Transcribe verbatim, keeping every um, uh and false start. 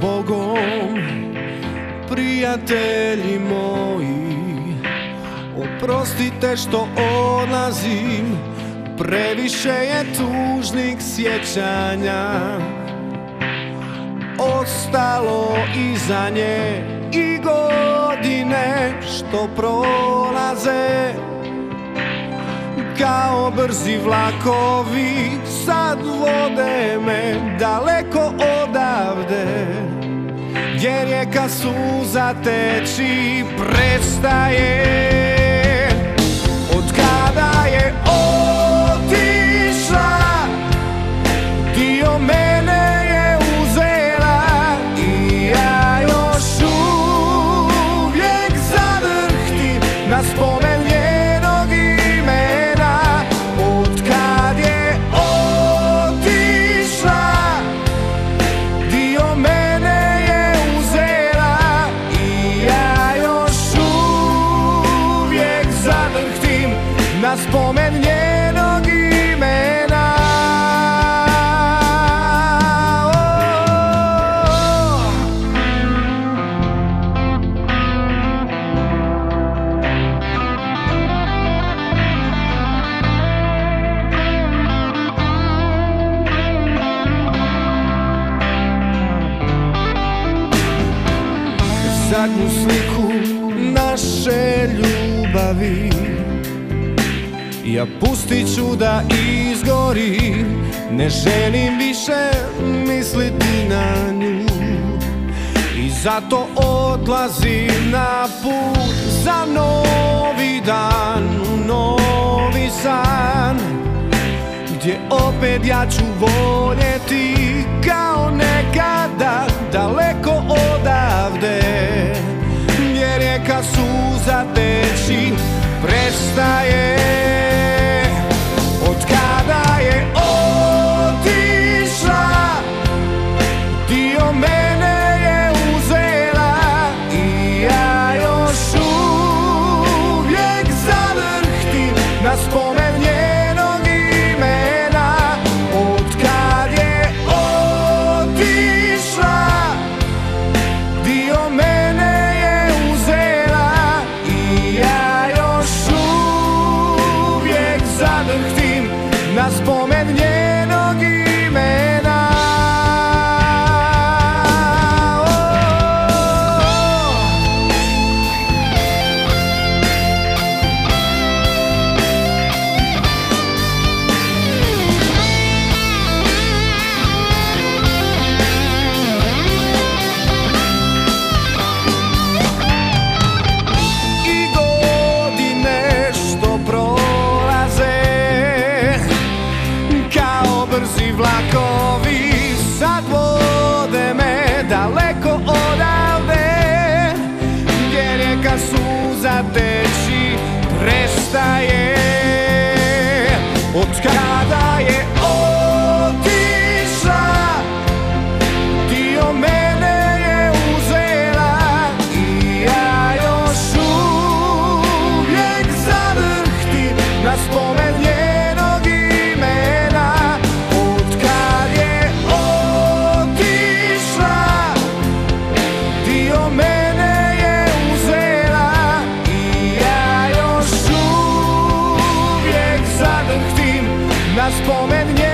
Bogom, prijatelji moji, oprostite što odlazim, previše je tužnih sjećanja ostalo iza nje i godine što prolaze kao brzi vlakovi sad vode me daleko odavde, gdje rijeka suza teći prestaje. Od kada je otišla, dio mene je uzela i ja još uvijek zadrhtim na spomen njenog imena. Od kad je otišla, dio mene je uzela i ja još uvijek zadrhtim na spomen njenog imena. Zadnju sliku naše ljubavi ja pustit ću da izgori, ne želim više misliti na nju i zato odlazim na put za novi dan, novi san, gdje opet ja ću voljeti kao nekada daleko odavde, gdje rijeka suza teći prestaje. Od kada je otišla, dio mene je uzela i ja još uvijek zadrhtim na spomen njenog imena. Od kad je otišla, dio mene je uzela i ja još uvijek zadrhtim na spomen njenog imena. I godine što prolaze kao brzi vlakovi sad vode me daleko odavde, gdje rijeka suza teći prestaje. Od kada je otišla, dio mene je uzela i ja još uvijek zadrhtim na spomen njenog imena. Od kad je otišla, dio mene je uzela i ja još uvijek zadrhtim na spomen njenog imena.